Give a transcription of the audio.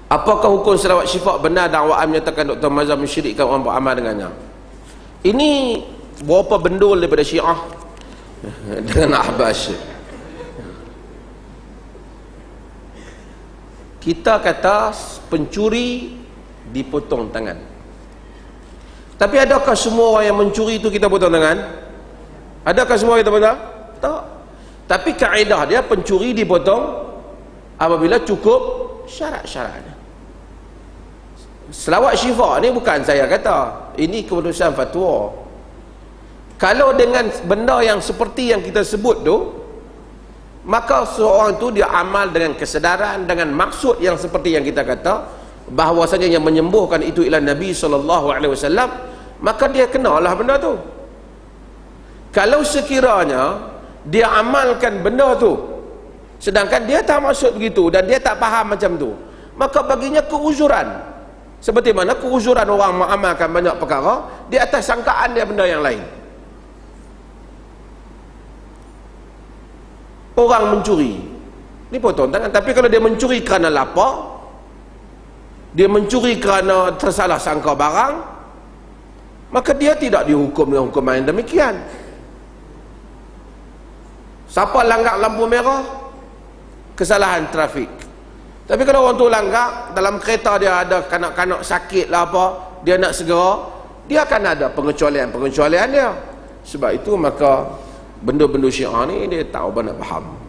Apakah hukum selawat syifa benar dakwaan menyatakan Dr. Mazhar mensyirikkan orang beramal dengannya? Ini berapa bendul daripada Syiah dengan Ahbas. Kita kata pencuri dipotong tangan. Tapi adakah semua orang yang mencuri itu kita potong tangan? Adakah semua kita potong? Tak. Tapi kaedah dia pencuri dipotong apabila cukup syarat-syaratnya. Selawat syifa ni bukan saya kata, ini keputusan fatwa. Kalau dengan benda yang seperti yang kita sebut tu, maka seorang tu dia amal dengan kesedaran, dengan maksud yang seperti yang kita kata, bahawasanya yang menyembuhkan itu ialah Nabi SAW, maka dia kenalah benda tu. Kalau sekiranya dia amalkan benda tu sedangkan dia tak maksud begitu dan dia tak faham macam tu, maka baginya keuzuran. Seperti mana keuzuran orang mengamalkan banyak perkara di atas sangkaan dia benda yang lain. Orang mencuri ni potong tangan. Tapi kalau dia mencuri kerana lapar, dia mencuri kerana tersalah sangka barang, maka dia tidak dihukum dengan hukuman yang demikian. Siapa langgar lampu merah, kesalahan trafik. Tapi kalau orang tu langgar, dalam kereta dia ada kanak-kanak sakit lah apa, dia nak segera, dia akan ada pengecualian dia. Sebab itu maka benda-benda Syiah ni dia tak apa nak faham.